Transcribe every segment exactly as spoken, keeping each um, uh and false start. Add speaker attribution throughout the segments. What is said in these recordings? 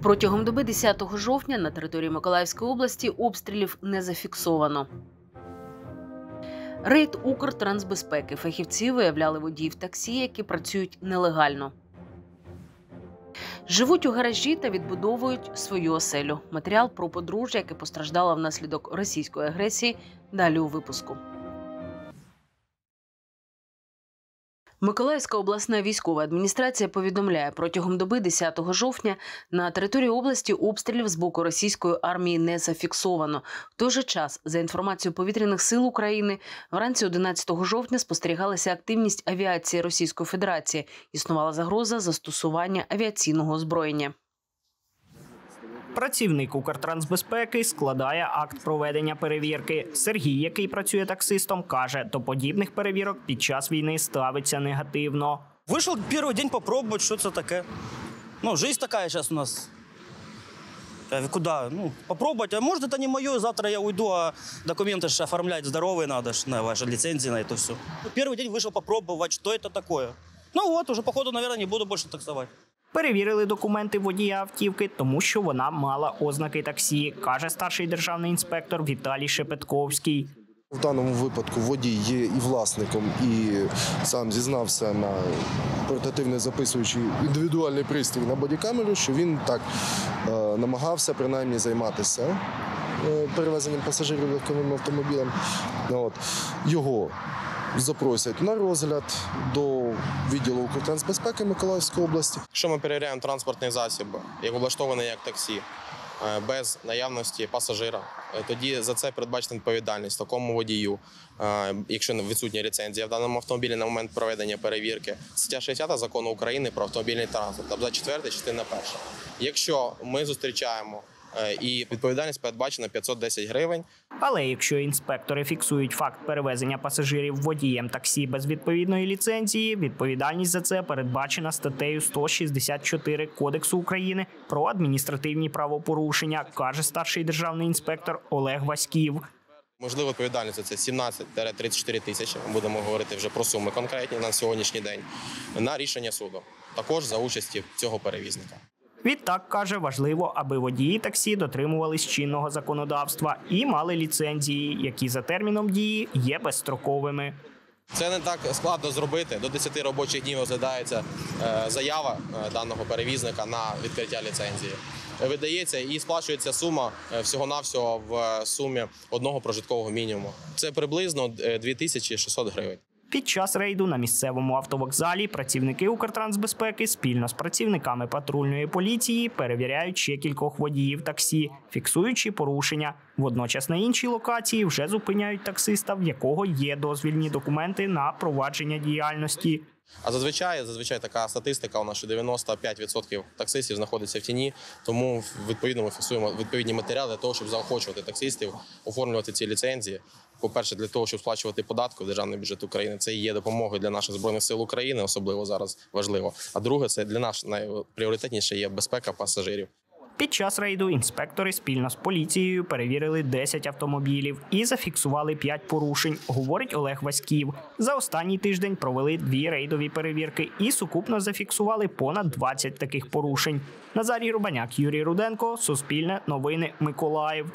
Speaker 1: Протягом доби десятого жовтня на території Миколаївської області обстрілів не зафіксовано. Рейд Укртрансбезпеки. Фахівці виявляли водіїв таксі, які працюють нелегально. Живуть у гаражі та відбудовують свою оселю. Матеріал про подружжя, яке постраждало внаслідок російської агресії, далі у випуску. Миколаївська обласна військова адміністрація повідомляє, протягом доби десятого жовтня на території області обстрілів з боку російської армії не зафіксовано. В той же час, за інформацією Повітряних сил України, вранці одинадцятого жовтня спостерігалася активність авіації Російської Федерації. Існувала загроза застосування авіаційного озброєння.
Speaker 2: Працівник Укртрансбезпеки складає акт проведення перевірки. Сергій, який працює таксистом, каже, до подібних перевірок під час війни ставиться негативно.
Speaker 3: Вийшов перший день попробувати, що це таке. Ну, життя така зараз у нас. Куди? Ну, попробувати. А може, це не моє, завтра я уйду, а документи ж оформляти здорові треба, на ваші ліцензії, на це все. Перший день вийшов попробувати, що це таке. Ну от, уже, походу, мабуть, не буду більше таксувати.
Speaker 2: Перевірили документи водія автівки, тому що вона мала ознаки таксі, каже старший державний інспектор Віталій Шепетковський.
Speaker 4: В даному випадку водій є і власником, і сам зізнався на портативний записуючий індивідуальний пристрій на бодікамеру, що він так е, намагався принаймні займатися е, перевезенням пасажирів легковим автомобілем. От. Його запросять на розгляд до відділу Укртрансбезпеки Миколаївської області.
Speaker 5: Якщо ми перевіряємо транспортний засіб, як облаштований як таксі, без наявності пасажира, тоді за це передбачена відповідальність такому водію, якщо відсутня ліцензія в даному автомобілі на момент проведення перевірки. Стаття шістдесят Закону України про автомобільний транспорт, абзац четвертий, частина перша. Якщо ми зустрічаємо і відповідальність передбачена п'ятсот десять гривень.
Speaker 2: Але якщо інспектори фіксують факт перевезення пасажирів водієм таксі без відповідної ліцензії, відповідальність за це передбачена статтею сто шістдесят чотири Кодексу України про адміністративні правопорушення, каже старший державний інспектор Олег Васьків.
Speaker 5: Можливо, відповідальність за це сімнадцять - тридцять чотири тисячі, будемо говорити вже про суми конкретні на сьогоднішній день, на рішення суду, також за участі цього перевізника.
Speaker 2: Відтак, каже, важливо, аби водії таксі дотримувались чинного законодавства і мали ліцензії, які за терміном дії є безстроковими.
Speaker 5: Це не так складно зробити. До десяти робочих днів розглядається заява даного перевізника на відкриття ліцензії. Видається і сплачується сума всього-навсього в сумі одного прожиткового мінімуму. Це приблизно дві тисячі шістсот гривень.
Speaker 2: Під час рейду на місцевому автовокзалі працівники Укртрансбезпеки спільно з працівниками патрульної поліції перевіряють ще кількох водіїв таксі, фіксуючи порушення. Водночас на іншій локації вже зупиняють таксиста, в якого є дозвільні документи на провадження діяльності.
Speaker 5: А зазвичай, зазвичай така статистика у нас, що дев'яносто п'ять відсотків таксистів знаходиться в тіні, тому відповідно ми фіксуємо відповідні матеріали для того, щоб заохочувати таксистів, оформлювати ці ліцензії. По-перше, для того, щоб сплачувати податки в державний бюджет України, це і є допомогою для наших Збройних сил України, особливо зараз важливо. А друге, це для нас найпріоритетніше є безпека пасажирів.
Speaker 2: Під час рейду інспектори спільно з поліцією перевірили десять автомобілів і зафіксували п'ять порушень, говорить Олег Васьків. За останній тиждень провели дві рейдові перевірки і сукупно зафіксували понад двадцять таких порушень. Назарій Рубаняк, Юрій Руденко, Суспільне, Новини, Миколаїв.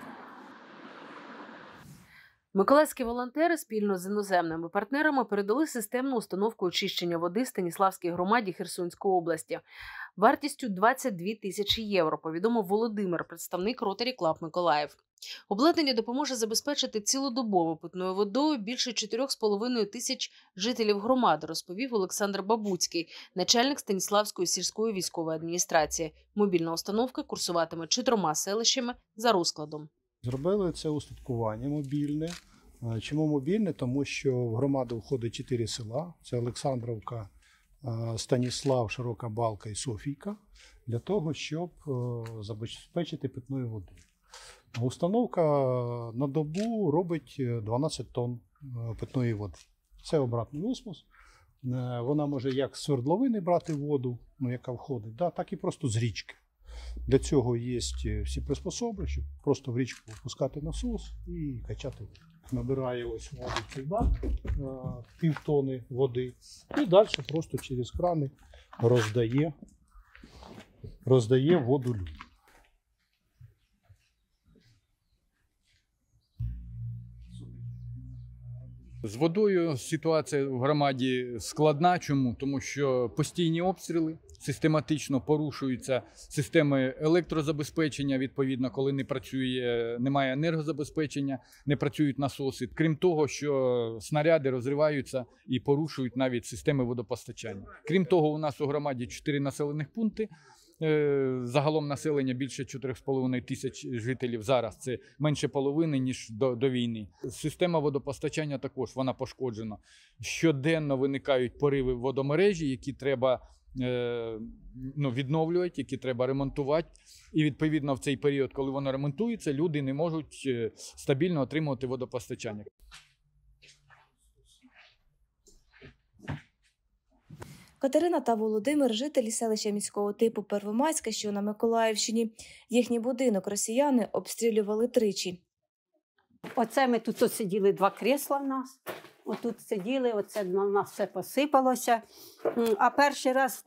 Speaker 1: Миколаївські волонтери спільно з іноземними партнерами передали системну установку очищення води Станіславській громаді Херсонської області. Вартістю двадцять дві тисячі євро, повідомив Володимир, представник Rotary Club Миколаїв. Обладнання допоможе забезпечити цілодобово питною водою більше чотирьох з половиною тисяч жителів громади, розповів Олександр Бабуцький, начальник Станіславської сільської військової адміністрації. Мобільна установка курсуватиме чотирма селищами за розкладом.
Speaker 6: Зробили це устаткування мобільне. Чому мобільне? Тому що в громаду входить чотири села. Це Олександровка, Станіслав, Широка Балка і Софійка. Для того, щоб забезпечити питною водою. Установка на добу робить дванадцять тонн питної води. Це обратний осмос. Вона може як з свердловини брати воду, ну, яка входить, да, так і просто з річки. Для цього є всі приспособи, щоб просто в річку пускати насос і качати воду. Набирає ось воду в цей бак, півтони води, і далі просто через крани роздає, роздає воду людям.
Speaker 7: З водою ситуація в громаді складна. Чому? Тому що постійні обстріли, систематично порушуються системи електрозабезпечення, відповідно, коли не працює, немає енергозабезпечення, не працюють насоси. Крім того, що снаряди розриваються і порушують навіть системи водопостачання. Крім того, у нас у громаді чотири населених пункти. Загалом населення більше чотирьох з половиною тисяч жителів зараз. Це менше половини, ніж до, до війни. Система водопостачання також, вона пошкоджена. Щоденно виникають пориви водомережі, які треба е, ну, відновлювати, які треба ремонтувати. І відповідно в цей період, коли воно ремонтується, люди не можуть стабільно отримувати водопостачання.
Speaker 8: Катерина та Володимир – жителі селища міського типу Первомайське, що на Миколаївщині. Їхній будинок росіяни обстрілювали тричі.
Speaker 9: Оце ми тут от сиділи, два крісла в нас. Отут сиділи, оце на нас все посипалося. А перший раз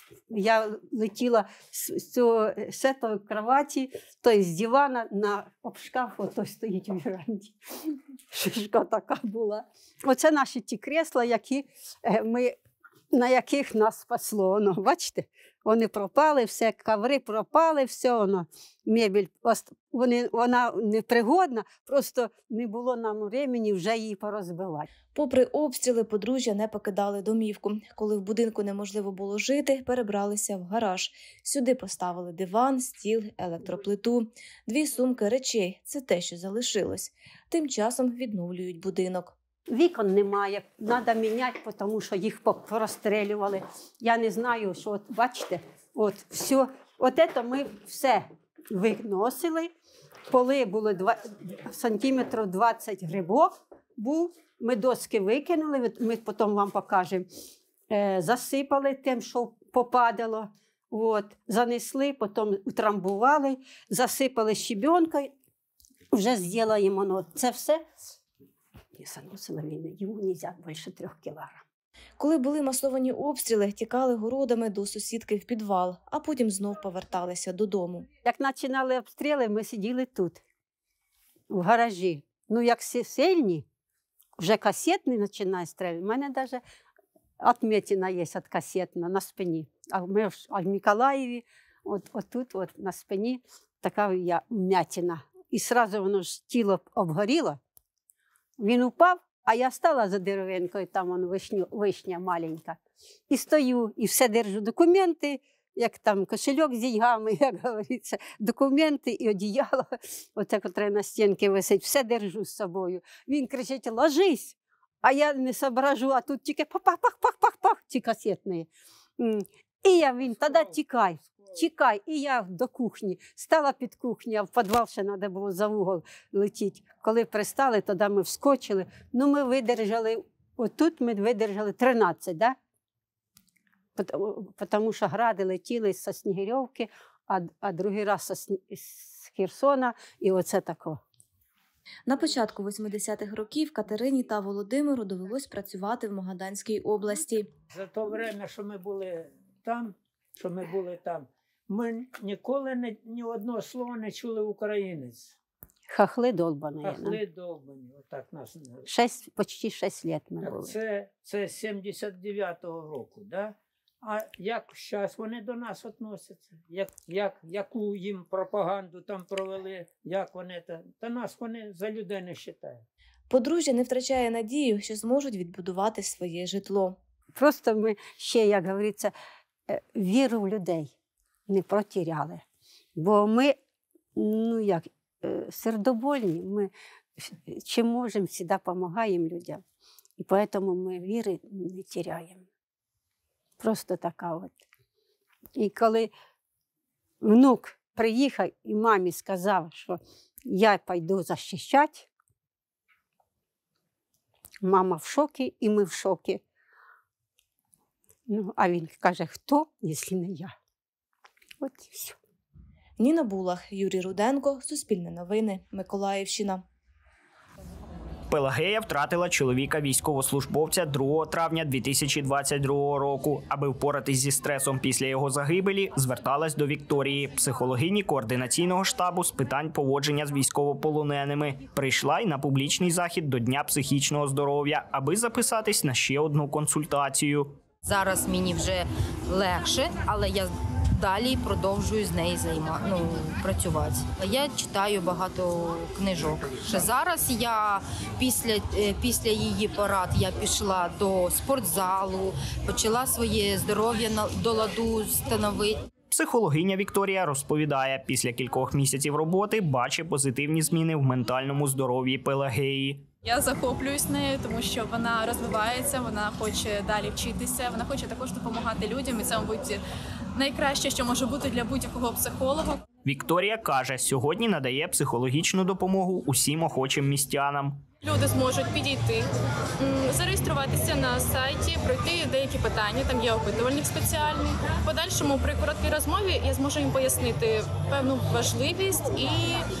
Speaker 9: я летіла з цього сетової кроваті, тобто з дивана на обшкаф, ото стоїть у віранді. Шишка така була. Оце наші ті крісла, які ми... на яких нас спасло. Воно, бачите, вони пропали, все, коври пропали, все воно, мебель, вони, вона непригодна, просто не було нам времени вже її порозбивати.
Speaker 8: Попри обстріли, подружжя не покидали домівку. Коли в будинку неможливо було жити, перебралися в гараж. Сюди поставили диван, стіл, електроплиту, дві сумки речей – це те, що залишилось. Тим часом відновлюють будинок.
Speaker 9: Вікон немає, треба міняти, тому що їх порозстрілювали. Я не знаю, що, от, бачите, от все, от це ми все виносили. Поли були сантиметрів двадцять грибок був, ми доски викинули, ми потім вам покажемо. Е, засипали тим, що попадало, от, занесли, потім утрамбували, засипали щебенкою, вже зробимо. Ну, це все. Я заносила війни, йому не можна більше трьох кілограм.
Speaker 8: Коли були масовані обстріли, тікали городами до сусідки в підвал, а потім знов поверталися додому.
Speaker 9: Як починали обстріли, ми сиділи тут, в гаражі. Ну, як всі сильні, вже касетний починає стріляти. У мене навіть відмітина є від касетна на спині. А ми в Миколаєві, от, от тут от, на спині така вмятина. І одразу воно ж тіло обгоріло. Він упав, а я стала за деревинкою, там вон вишня, вишня маленька. І стою, і все держу документи, як там кошельок з деньгами, як говориться, документи і одіяло, оце, котре на стінці висить, все держу з собою. Він кричить: ложись, а я не соображу, а тут тільки пах-пах-пах-пах-пах, ці касетні. І я, він, тоді тікай, тікай. І я до кухні, стала під кухню, а в підвал ще треба було за вугол летіти. Коли пристали, тоді ми вскочили. Ну, ми видержали, отут ми видержали тринадцять, да? Тому що гради летіли з Снігирьовки, а, а другий раз з Херсона, і оце тако.
Speaker 8: На початку восьмидесятих років Катерині та Володимиру довелось працювати в Магаданській області.
Speaker 10: За те время, що ми були там, що ми були там, ми ніколи не, ні одного слова не чули українець.
Speaker 9: Хахли долбані.
Speaker 10: Хахли долбані, отак нас.
Speaker 9: Шесть, почти шість років ми були.
Speaker 10: Це, це сімдесят дев'ятого року, да? А як зараз вони до нас відносяться? Як, як, яку їм пропаганду там провели? Як вони та, та нас вони за людей не вважають.
Speaker 8: Подружжя не втрачає надію, що зможуть відбудувати своє житло.
Speaker 9: Просто ми ще, як говориться, віру в людей не протіряли. Бо ми, ну як, сердобольні, ми чим можемо, завжди допомагаємо людям. І тому ми віри не теряємо. Просто така от. І коли внук приїхав і мамі сказав, що я пойду захищати, мама в шокі, і ми в шокі. Ну, а він каже: хто, якщо не я? От і все.
Speaker 8: Ніна Булах, Юрій Руденко, Суспільне новини, Миколаївщина.
Speaker 2: Пелагея втратила чоловіка військовослужбовця другого травня дві тисячі двадцять другого року. Аби впоратись зі стресом після його загибелі, зверталась до Вікторії, психологині координаційного штабу з питань поводження з військовополоненими. Прийшла й на публічний захід до Дня психічного здоров'я, аби записатись на ще одну консультацію.
Speaker 11: Зараз мені вже легше, але я далі продовжую з нею займа... ну, працювати. Я читаю багато книжок. Ще зараз я після, після її порад я пішла до спортзалу, почала своє здоров'я до ладу становити.
Speaker 2: Психологиня Вікторія розповідає, після кількох місяців роботи бачить позитивні зміни в ментальному здоров'ї Пелагеї.
Speaker 12: Я захоплююсь нею, тому що вона розвивається, вона хоче далі вчитися, вона хоче також допомагати людям, і це, мабуть, найкраще, що може бути для будь-якого психолога.
Speaker 2: Вікторія каже, сьогодні надає психологічну допомогу усім охочим містянам.
Speaker 12: Люди зможуть підійти, зареєструватися на сайті, пройти деякі питання, там є опитувальник спеціальний. В подальшому при короткій розмові я зможу їм пояснити певну важливість і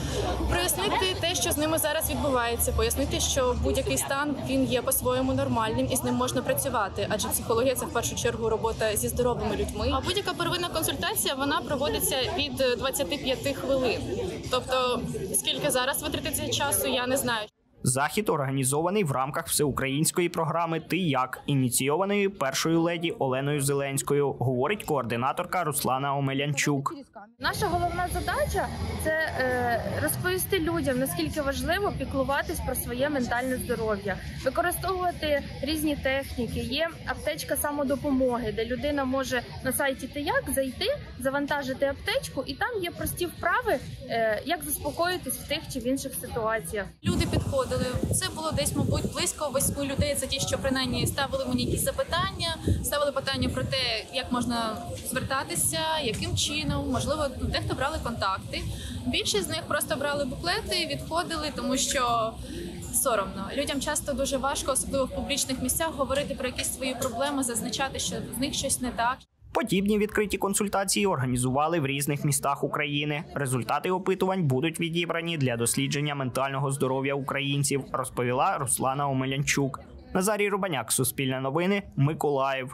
Speaker 12: прояснити те, що з ними зараз відбувається, пояснити, що будь-який стан, він є по-своєму нормальним і з ним можна працювати, адже психологія – це в першу чергу робота зі здоровими людьми. А будь-яка первинна консультація, вона проводиться від двадцяти п'яти хвилин. Тобто, скільки зараз витратиться часу, я не знаю.
Speaker 2: Захід організований в рамках всеукраїнської програми «Ти як?», ініційованої першою леді Оленою Зеленською, говорить координаторка Руслана Омелянчук.
Speaker 13: Наша головна задача – це е, розповісти людям, наскільки важливо піклуватись про своє ментальне здоров'я, використовувати різні техніки. Є аптечка самодопомоги, де людина може на сайті «Ти як?» зайти, завантажити аптечку, і там є прості вправи, е, як заспокоїтись в тих чи в інших ситуаціях.
Speaker 12: Люди підходили. Це було десь, мабуть, близько восьми людей. Це ті, що принаймні ставили мені якісь запитання, ставили питання про те, як можна звертатися, яким чином, можливо, дехто брали контакти. Більшість з них просто брали буклети, відходили, тому що соромно. Людям часто дуже важко, особливо в публічних місцях, говорити про якісь свої проблеми, зазначати, що з них щось не так.
Speaker 2: Подібні відкриті консультації організували в різних містах України. Результати опитувань будуть відібрані для дослідження ментального здоров'я українців, розповіла Руслана Омелянчук. Назарій Рубаняк, Суспільне новини, Миколаїв.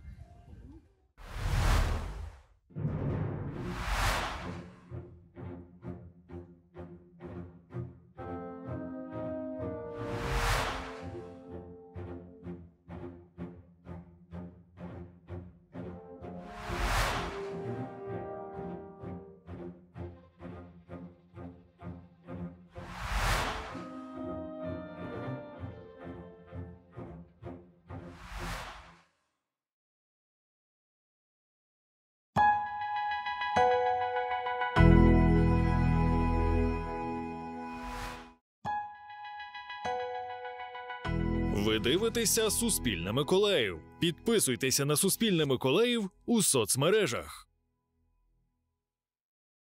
Speaker 14: Ви дивитеся «Суспільне Миколаїв». Підписуйтеся на «Суспільне Миколаїв» у соцмережах.